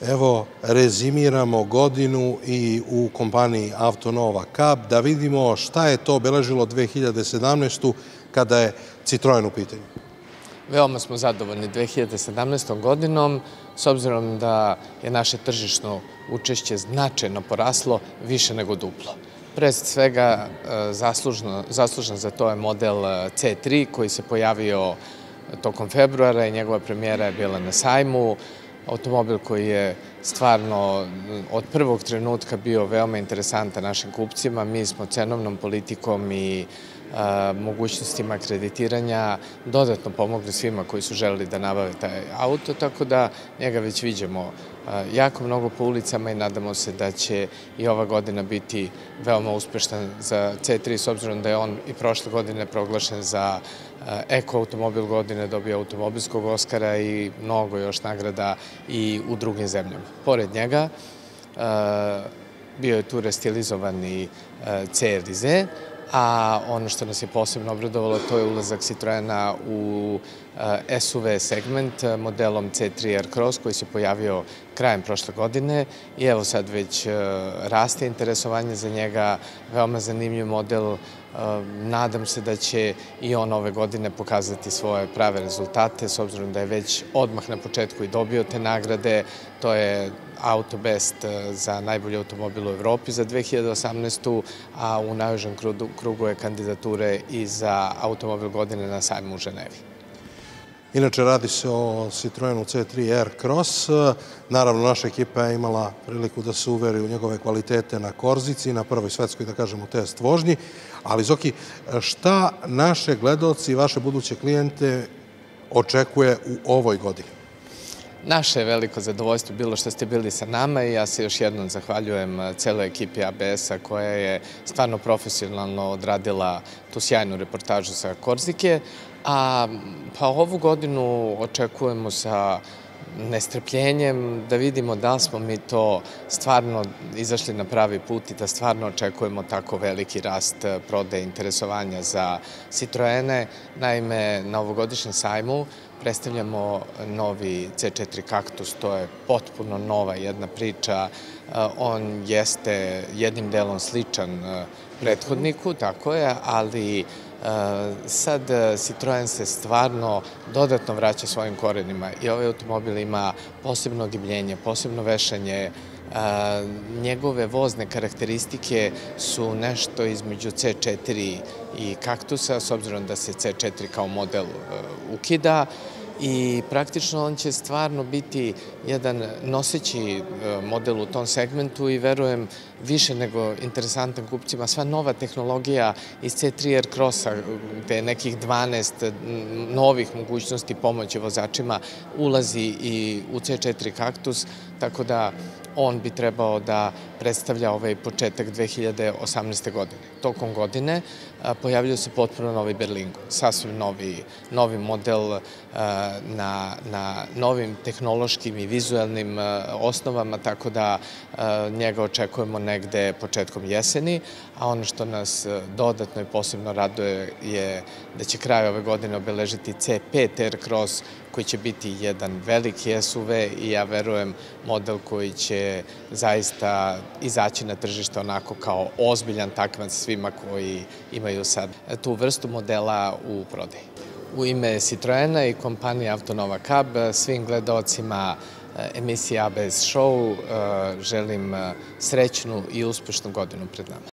Evo, rezimiramo godinu i u kompaniji Autonova Cab da vidimo šta je to obeležilo 2017. kada je Citroen u pitanju. Veoma smo zadovoljni 2017. godinom, s obzirom da je naše tržišno učešće značajno poraslo, više nego duplo. Pre svega, zaslužan za to je model C3 koji se pojavio tokom februara i njegova premijera je bila na sajmu. Automobil koji je stvarno od prvog trenutka bio veoma interesantan našim kupcima. Mi smo cenovnom politikom i mogućnostima kreditiranja dodatno pomogli svima koji su želeli da nabave taj auto, tako da njega već viđamo jako mnogo po ulicama i nadamo se da će i ova godina biti veoma uspešna za C3, s obzirom da je on i prošle godine proglašen za eko automobil godine, dobio automobilskog Oskara i mnogo još nagrada i u drugim zemljama. Pored njega bio je tu restilizovani CRZ, a ono što nas je posebno obradovalo to je ulazak Citroena u SUV segment modelom C3 Aircross koji se pojavio krajem prošle godine i evo sad već raste interesovanje za njega, veoma zanimljiv model. Nadam se da će i on ove godine pokazati svoje prave rezultate, s obzirom da je već odmah na početku i dobio te nagrade. To je Autobest za najbolji automobil u Evropi za 2018. a u najužem krugu je kandidature i za automobil godine na sajmu u Ženevi. Inače, radi se o Citroenu C3 Aircross. Naravno, naša ekipa je imala priliku da se uveri u njegove kvalitete na Korzici, na prvoj svetskoj, da kažemo, test vožnji. Ali, Zoki, šta naše gledaoci i vaše buduće klijente očekuje u ovoj godini? Naše je veliko zadovoljstvo bilo što ste bili sa nama i ja se još jednom zahvaljujem celoj ekipi ABS-a koja je stvarno profesionalno odradila tu sjajnu reportažu sa Korzike. Pa ovu godinu očekujemo sa nestrpljenjem da vidimo da li smo mi to stvarno izašli na pravi put i da stvarno očekujemo tako veliki rast prodaje interesovanja za Citroene. Naime, na ovogodišnjem sajmu predstavljamo novi C4 Cactus, to je potpuno nova jedna priča. On jeste jednim delom sličan prethodniku, tako je, ali sad Citroen se stvarno dodatno vraća svojim korenima i ovaj automobil ima posebno ogibljenje, posebno vešanje. Njegove vozne karakteristike su nešto između C4 i Cactusa, s obzirom da se C4 kao model ukida. I praktično on će stvarno biti jedan noseći model u tom segmentu i verujem više nego interesantan kupcima. Sva nova tehnologija iz C3 Aircrossa, gde je nekih 12 novih mogućnosti pomoći vozačima, ulazi i u C4 Cactus, tako da on bi trebao da predstavlja ovaj početak 2018. godine. Tokom godine pojavljaju se potpuno novi Berlingo, sasvim novi model na novim tehnološkim i vizualnim osnovama, tako da njega očekujemo negde početkom jeseni, a ono što nas dodatno i posebno raduje je da će kraj ove godine obeležiti C5 Aircross, koji će biti jedan veliki SUV i ja verujem model koji će zaista izaći na tržište onako kao ozbiljan takmac svima koji imaju sad tu vrstu modela u prodaji. U ime Citroena i kompanije Autonova Cab svim gledaocima emisije ABS Show želim srećnu i uspešnu godinu pred nama.